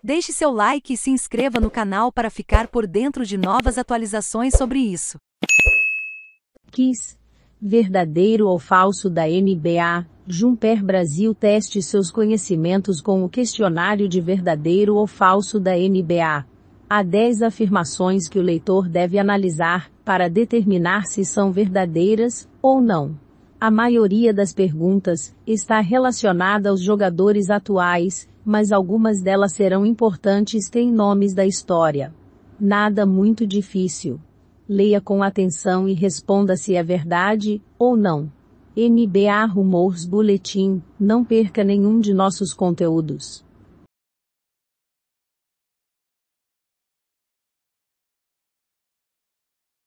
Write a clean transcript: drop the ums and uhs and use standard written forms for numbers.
Deixe seu like e se inscreva no canal para ficar por dentro de novas atualizações sobre isso. Quiz. Verdadeiro ou falso da NBA? Jumper Brasil teste seus conhecimentos com o questionário de verdadeiro ou falso da NBA. Há 10 afirmações que o leitor deve analisar, para determinar se são verdadeiras, ou não. A maioria das perguntas está relacionada aos jogadores atuais, mas algumas delas serão importantes em nomes da história. Nada muito difícil. Leia com atenção e responda se é verdade, ou não. NBA Rumors Bulletin, não perca nenhum de nossos conteúdos.